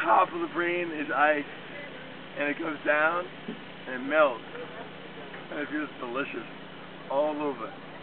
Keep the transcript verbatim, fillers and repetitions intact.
top of the brain is ice, and it goes down and melts, and it feels delicious all over.